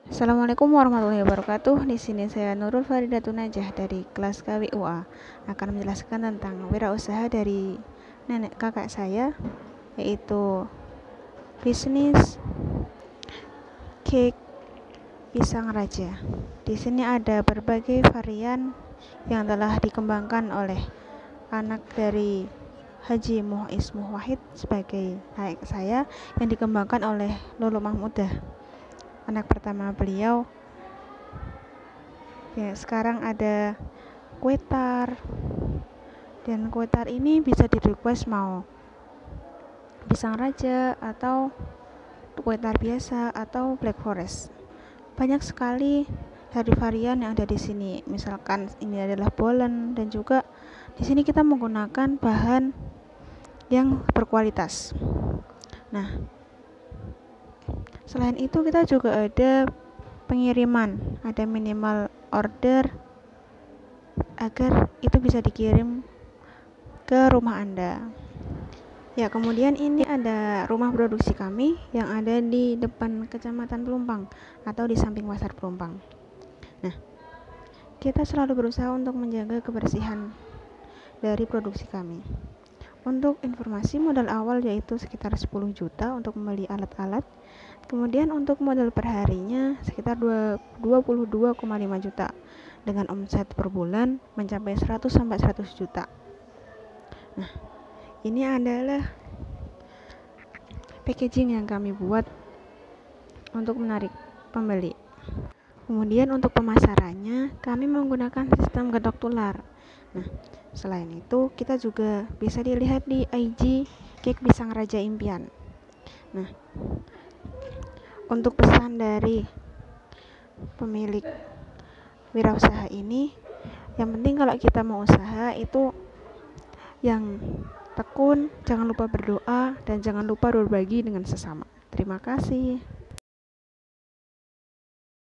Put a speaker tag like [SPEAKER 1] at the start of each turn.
[SPEAKER 1] Assalamualaikum warahmatullahi wabarakatuh. Di sini saya Nurul Faridatun Najah dari kelas KWUA akan menjelaskan tentang wirausaha dari nenek kakak saya, yaitu bisnis cake pisang raja. Di sini ada berbagai varian yang telah dikembangkan oleh anak dari Haji Muiz Muwahhid sebagai anak saya, yang dikembangkan oleh Lolo Mahmudah, anak pertama beliau. Ya, sekarang ada kue tar, dan kue tar ini bisa di request mau pisang raja atau kue tar biasa atau black forest. Banyak sekali dari varian yang ada di sini. Misalkan ini adalah bolen, dan juga di sini kita menggunakan bahan yang berkualitas. Nah, selain itu kita juga ada pengiriman, ada minimal order agar itu bisa dikirim ke rumah Anda. Ya, kemudian ini ada rumah produksi kami yang ada di depan Kecamatan Pelumpang atau di samping Pasar Pelumpang. Nah, kita selalu berusaha untuk menjaga kebersihan dari produksi kami. Untuk informasi, modal awal yaitu sekitar 10 juta untuk membeli alat-alat. Kemudian untuk modal perharinya sekitar 22,5 juta dengan omset per bulan mencapai 100 sampai 100 juta. Nah, ini adalah packaging yang kami buat untuk menarik pembeli. Kemudian untuk pemasarannya kami menggunakan sistem gedok tular. Nah, selain itu kita juga bisa dilihat di IG Cake Pisang Raja Impian. Nah, untuk pesan dari pemilik wirausaha ini, yang penting kalau kita mau usaha itu yang tekun, jangan lupa berdoa, dan jangan lupa berbagi dengan sesama. Terima kasih.